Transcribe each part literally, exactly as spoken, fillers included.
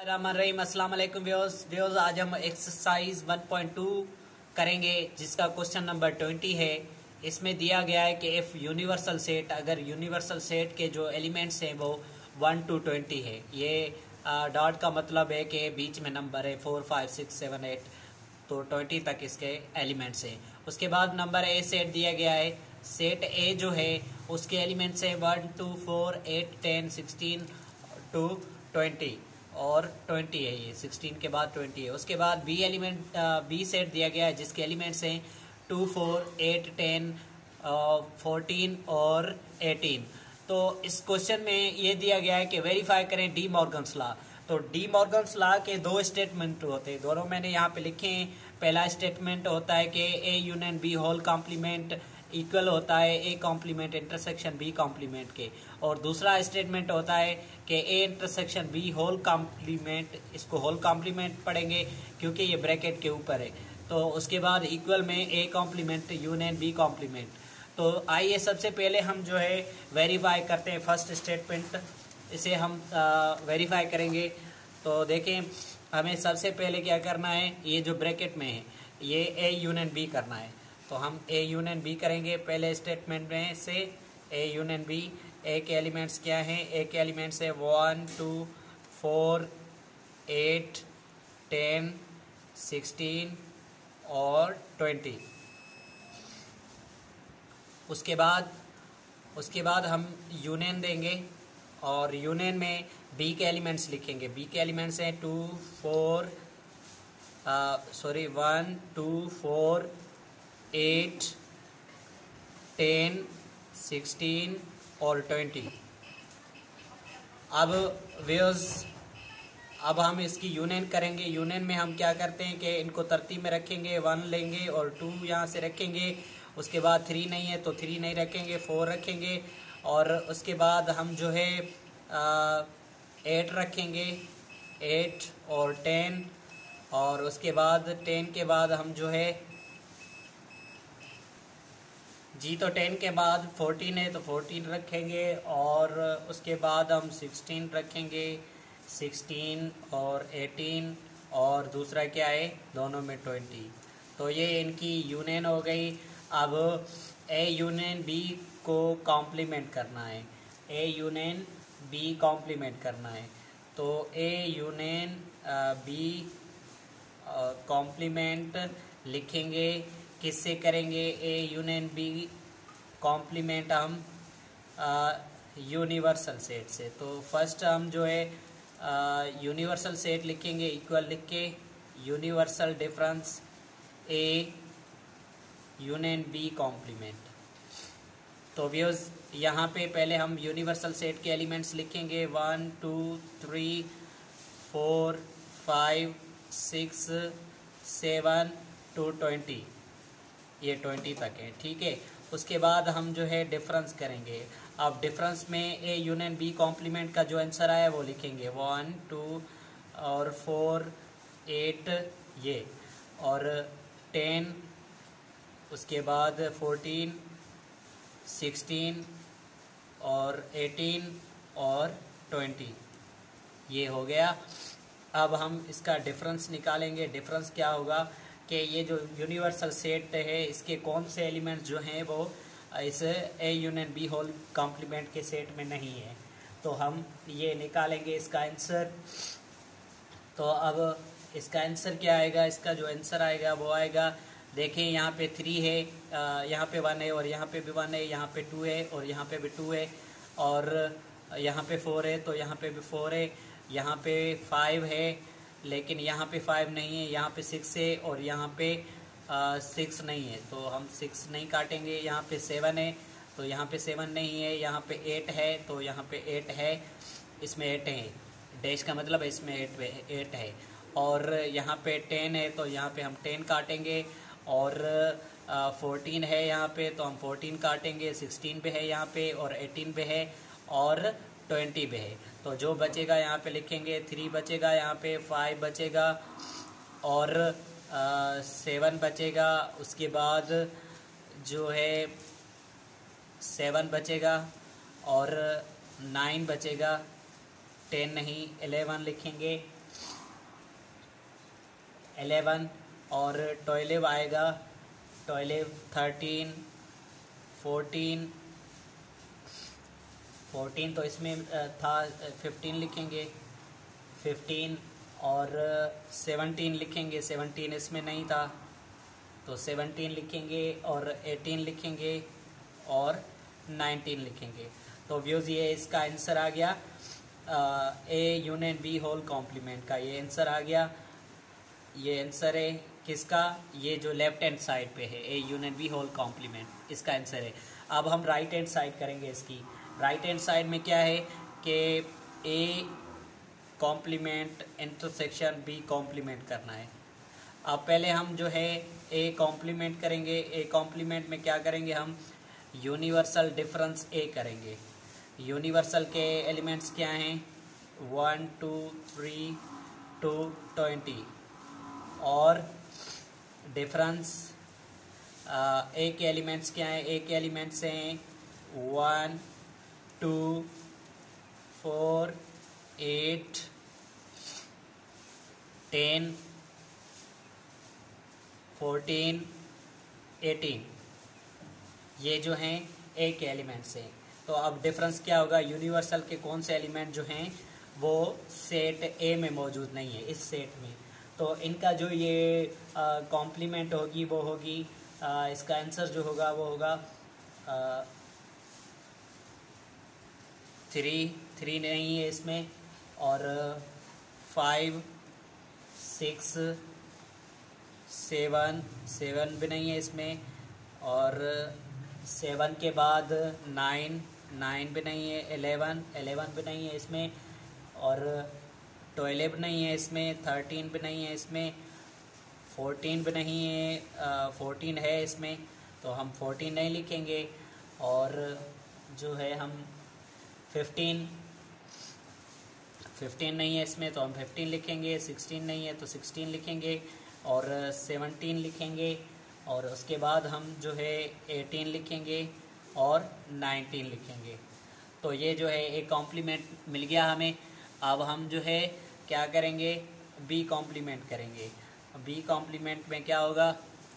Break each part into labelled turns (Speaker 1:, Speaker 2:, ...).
Speaker 1: बिस्मिल्लाहिर्रहमानिर्रहीम। अस्सलाम वालेकुम व्यूअर्स व्यूअर्स आज हम एक्सरसाइज वन पॉइंट टू करेंगे जिसका क्वेश्चन नंबर ट्वेंटी है। इसमें दिया गया है कि इफ़ यूनिवर्सल सेट, अगर यूनिवर्सल सेट के जो एलिमेंट्स हैं वो वन टू ट्वेंटी है। ये डॉट का मतलब है कि बीच में नंबर है four five six seven eight, तो ट्वेंटी तक इसके एलिमेंट्स हैं। उसके बाद नंबर ए सेट दिया गया है। सेट ए जो है उसके एलिमेंट्स हैं one two four eight ten sixteen two twenty, और ट्वेंटी है, ये सिक्सटीन के बाद ट्वेंटी है। उसके बाद बी एलिमेंट बी सेट दिया गया है जिसके एलिमेंट्स हैं two four eight ten fourteen और एटीन। तो इस क्वेश्चन में ये दिया गया है कि वेरीफाई करें डी मॉर्गन्स लॉ। तो डी मॉर्गन्स लॉ के दो स्टेटमेंट होते हैं, दोनों मैंने यहाँ पे लिखे हैं। पहला स्टेटमेंट होता है कि A union B whole complement equal होता है A complement intersection B complement के, और दूसरा स्टेटमेंट होता है कि A intersection B whole complement, इसको होल कॉम्प्लीमेंट पढ़ेंगे क्योंकि ये ब्रैकेट के ऊपर है। तो उसके बाद इक्वल में A complement union B complement. तो आइए सबसे पहले हम जो है वेरीफाई करते हैं फर्स्ट स्टेटमेंट, इसे हम वेरीफाई करेंगे। तो देखें, हमें सबसे पहले क्या करना है, ये जो ब्रैकेट में है ये ए यूनियन बी करना है। तो हम ए यूनियन बी करेंगे पहले स्टेटमेंट में से। ए यूनियन बी, ए के एलिमेंट्स क्या हैं? ए के एलिमेंट्स है one two four eight ten sixteen और ट्वेंटी। उसके बाद उसके बाद हम यूनियन देंगे और यूनियन में बी के एलिमेंट्स लिखेंगे। बी के एलिमेंट्स हैं two four sorry one two four eight ten sixteen और ट्वेंटी। अब व्यूअर्स अब हम इसकी यूनियन करेंगे। यूनियन में हम क्या करते हैं कि इनको तरतीब में रखेंगे, वन लेंगे और टू यहाँ से रखेंगे। उसके बाद थ्री नहीं है तो थ्री नहीं रखेंगे, फोर रखेंगे, और उसके बाद हम जो है एट रखेंगे, एट और टेन, और उसके बाद टेन के बाद हम जो है जी तो टेन के बाद फोर्टीन है तो फोर्टीन रखेंगे, और उसके बाद हम सिक्सटीन रखेंगे, सिक्सटीन और एटीन, और दूसरा क्या है दोनों में ट्वेंटी। तो ये इनकी यूनियन हो गई। अब ए यूनियन बी को कॉम्प्लीमेंट करना है, ए यूनियन बी कॉम्प्लीमेंट करना है। तो ए यूनियन बी कॉम्प्लीमेंट लिखेंगे, किससे करेंगे? ए यूनियन बी कॉम्प्लीमेंट हम यूनिवर्सल सेट से। तो फर्स्ट हम जो है यूनिवर्सल सेट लिखेंगे, इक्वल लिख के universal difference A union B complement. तो व्यूअर्स यहाँ पे पहले हम यूनिवर्सल सेट के एलिमेंट्स लिखेंगे one two three four five six seven to twenty, ये ट्वेंटी तक है, ठीक है। उसके बाद हम जो है डिफरेंस करेंगे। अब डिफरेंस में ए यूनियन बी कॉम्प्लीमेंट का जो आंसर आया वो लिखेंगे वन टू और फोर एट ये, और टेन, उसके बाद फोर्टीन सिक्सटीन और एटीन और ट्वेंटी, ये हो गया। अब हम इसका डिफरेंस निकालेंगे। डिफरेंस क्या होगा कि ये जो यूनिवर्सल सेट है इसके कौन से एलिमेंट्स जो हैं वो इस A union B whole complement के सेट में नहीं है। तो हम ये निकालेंगे इसका आंसर। तो अब इसका आंसर क्या आएगा? इसका जो आंसर आएगा वो आएगा, देखें यहाँ पे थ्री है, यहाँ पे वन है, और यहाँ पे भी वन है, यहाँ पे टू है, और यहाँ पे भी टू है, और यहाँ पे फोर है तो यहाँ पे भी फोर है, यहाँ पे फाइव है लेकिन यहाँ पे फाइव नहीं है, यहाँ पे सिक्स है और यहाँ पे सिक्स नहीं है तो हम सिक्स नहीं काटेंगे। यहाँ पे सेवन है तो यहाँ पे सेवन नहीं है, यहाँ पे एट है तो यहाँ पे एट है, इसमें एट है, डैश का मतलब है इसमें एट एट है, और यहाँ पे टेन है तो यहाँ पे हम टेन काटेंगे, और फोर्टीन है यहाँ पे तो हम फोर्टीन काटेंगे, सिक्सटीन पे है यहाँ पे, और एटीन पे है, और ट्वेंटी पे है। तो जो बचेगा यहाँ पे लिखेंगे थ्री बचेगा, यहाँ पे फाइव बचेगा, और सेवन बचेगा। उसके बाद जो है सेवन बचेगा और नाइन बचेगा, टेन नहीं, एलेवन लिखेंगे, एलेवन, और ट्वेल्व आएगा, ट्वेल्व, थर्टीन, फोर्टीन, फोर्टीन तो इसमें था, फिफ्टीन लिखेंगे, फिफ्टीन, और सेवनटीन लिखेंगे, सेवनटीन इसमें नहीं था तो सेवनटीन लिखेंगे, और एटीन लिखेंगे, और नाइनटीन लिखेंगे। तो व्यूज़ ये इसका आंसर आ गया, A union B whole complement का ये आंसर आ गया। ये आंसर है किसका, ये जो लेफ्ट हैंड साइड पे है, A union B whole complement, इसका आंसर है। अब हम राइट हैंड साइड करेंगे इसकी। राइट हैंड साइड में क्या है कि A complement intersection B complement करना है। अब पहले हम जो है ए कॉम्प्लीमेंट करेंगे। ए कॉम्प्लीमेंट में क्या करेंगे, हम यूनिवर्सल डिफरेंस ए करेंगे। यूनिवर्सल के एलिमेंट्स क्या हैं, one, two, three, to, twenty, और डिफरेंस ए के एलिमेंट्स क्या हैं, ए के एलिमेंट्स हैं one, two, four, eight, ten, fourteen, eighteen, ये जो हैं ए के एलिमेंट्स हैं। तो अब डिफरेंस क्या होगा, यूनिवर्सल के कौन से एलिमेंट जो हैं वो सेट ए में मौजूद नहीं है, इस सेट में। तो इनका जो ये कॉम्प्लीमेंट होगी वो होगी, आ, इसका आंसर जो होगा वो होगा थ्री, थ्री नहीं है इसमें, और फाइव, सिक्स, सेवन, सेवन भी नहीं है इसमें, और सेवन के बाद नाइन, नाइन भी नहीं है, एलेवन, एलेवन भी नहीं है इसमें, और ट्वेल्व नहीं है इसमें, थर्टीन भी नहीं है इसमें, फोर्टीन भी नहीं है, फोर्टीन है इसमें तो हम फोर्टीन नहीं लिखेंगे, और जो है हम फिफ्टीन, फिफ्टीन नहीं है इसमें तो हम फिफ्टीन लिखेंगे, सिक्सटीन नहीं है तो सिक्सटीन लिखेंगे, और सेवनटीन लिखेंगे, और उसके बाद हम जो है एटीन लिखेंगे, और नाइनटीन लिखेंगे। तो ये जो है एक कॉम्प्लीमेंट मिल गया हमें। अब हम जो है क्या करेंगे, बी कॉम्प्लीमेंट करेंगे। बी कॉम्प्लीमेंट में क्या होगा,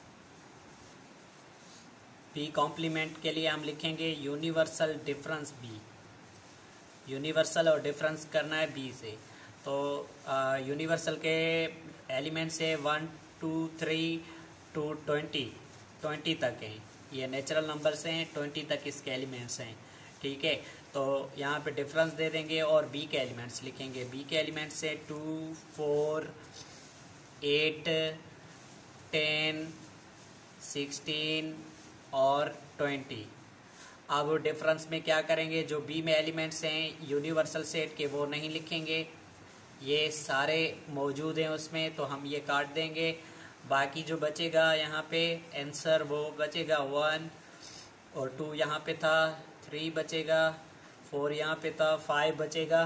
Speaker 1: बी कॉम्प्लीमेंट के लिए हम लिखेंगे यूनिवर्सल डिफरेंस बी। यूनिवर्सल और डिफरेंस करना है बी से। तो यूनिवर्सल के एलिमेंट्स है one, two, three, to, twenty, twenty तक हैं। ये नेचुरल नंबर्स हैं, ट्वेंटी तक इसके एलिमेंट्स हैं, ठीक है। तो यहाँ पे डिफरेंस दे देंगे और बी के एलिमेंट्स लिखेंगे। बी के एलिमेंट्स है two, four, eight, ten, sixteen और ट्वेंटी। अब डिफरेंस में क्या करेंगे, जो बी में एलिमेंट्स हैं यूनिवर्सल सेट के वो नहीं लिखेंगे, ये सारे मौजूद हैं उसमें तो हम ये काट देंगे। बाकी जो बचेगा यहाँ पे आंसर वो बचेगा वन, और टू यहाँ पे था, थ्री बचेगा, फोर यहाँ पे था, फाइव बचेगा,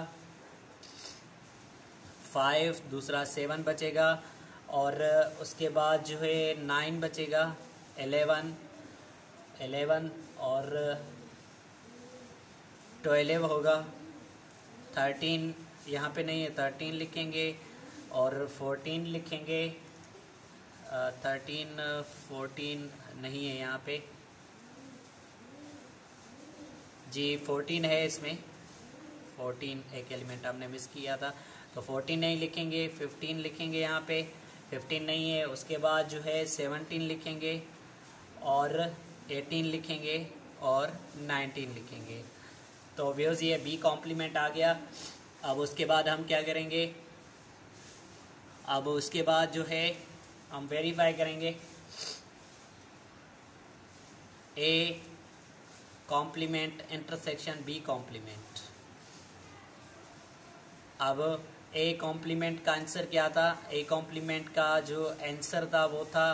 Speaker 1: फाइव, दूसरा सेवन बचेगा, और उसके बाद जो है नाइन बचेगा, एलेवन, एलेवन और ट्वेल्व होगा, थर्टीन यहाँ पे नहीं है, थर्टीन लिखेंगे, और फोर्टीन लिखेंगे, थर्टीन, फोर्टीन नहीं है यहाँ पे जी, फोर्टीन है इसमें, फोर्टीन एक एलिमेंट हमने मिस किया था तो फोर्टीन नहीं लिखेंगे, फिफ्टीन लिखेंगे यहाँ पे, फिफ्टीन नहीं है। उसके बाद जो है सेवनटीन लिखेंगे, और एटीन लिखेंगे, और नाइनटीन लिखेंगे। तो व्यूअर्स ये बी कॉम्प्लीमेंट आ गया। अब उसके बाद हम क्या करेंगे, अब उसके बाद जो है हम वेरीफाई करेंगे A complement intersection B complement. अब ए कॉम्प्लीमेंट का आंसर क्या था, ए कॉम्प्लीमेंट का जो आंसर था वो था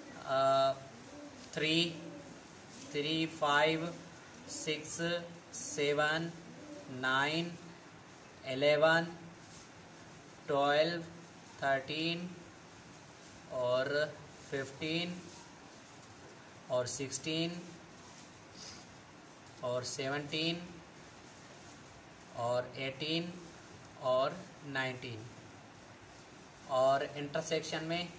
Speaker 1: three, three, five, six, seven, nine, eleven, twelve, thirteen और फिफ्टीन और सिक्सटीन और सेवनटीन और एटीन और नाइनटीन। और इंटरसेक्शन में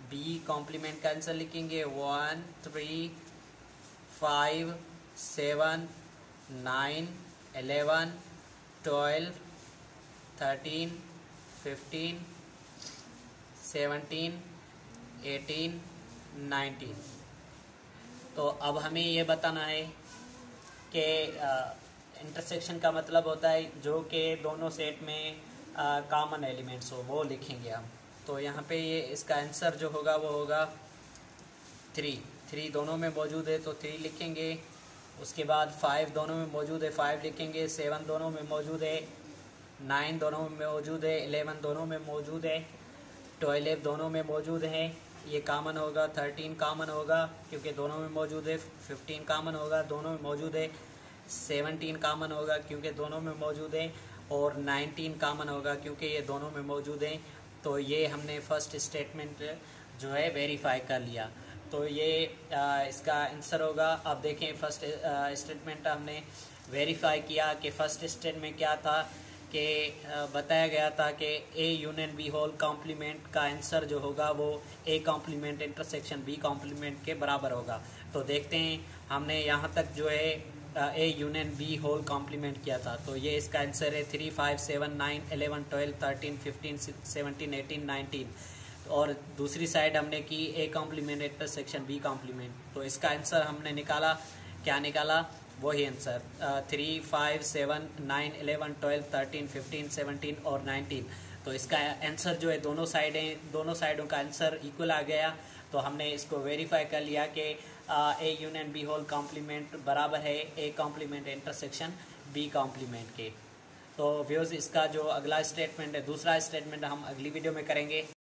Speaker 1: बी कॉम्प्लीमेंट का आंसर लिखेंगे one three five seven nine eleven twelve thirteen fifteen seventeen eighteen nineteen. तो अब हमें ये बताना है कि इंटरसेक्शन का मतलब होता है जो कि दोनों सेट में कॉमन एलिमेंट्स हो, वो लिखेंगे हम। तो यहाँ पे ये इसका आंसर जो होगा वो होगा थ्री। थ्री दोनों में मौजूद है तो थ्री लिखेंगे। उसके बाद फाइव दोनों में मौजूद है, फाइव लिखेंगे। सेवन दोनों में मौजूद है, नाइन दोनों में मौजूद है, इलेवन दोनों में मौजूद है, ट्वेल्व दोनों में मौजूद है, ये कॉमन होगा। थर्टीन कॉमन होगा क्योंकि दोनों में मौजूद है। फिफ्टीन कॉमन होगा, दोनों में मौजूद है। सेवनटीन कॉमन होगा क्योंकि दोनों में मौजूद है। और नाइनटीन कॉमन होगा क्योंकि ये दोनों में मौजूद है। तो ये हमने फर्स्ट स्टेटमेंट जो है वेरीफाई कर लिया। तो ये आ, इसका आंसर होगा। अब देखें फर्स्ट स्टेटमेंट हमने वेरीफाई किया कि फर्स्ट स्टेटमेंट क्या था कि बताया गया था कि A union B whole complement का आंसर जो होगा वो A complement intersection B complement के बराबर होगा। तो देखते हैं हमने यहाँ तक जो है A union B whole complement किया था। तो ये इसका आंसर है three five seven nine eleven twelve thirteen fifteen seventeen eighteen nineteen. और दूसरी साइड हमने की A complement intersection B complement. तो इसका आंसर हमने निकाला, क्या निकाला, वही answer three five seven nine eleven twelve thirteen fifteen seventeen और नाइनटीन। तो इसका आंसर जो है दोनों साइडें दोनों साइडों का आंसर इक्वल आ गया। तो हमने इसको वेरीफाई कर लिया कि A union B whole complement बराबर है A complement intersection B complement के। तो व्यूअर्स इसका जो अगला स्टेटमेंट है, दूसरा स्टेटमेंट हम अगली वीडियो में करेंगे।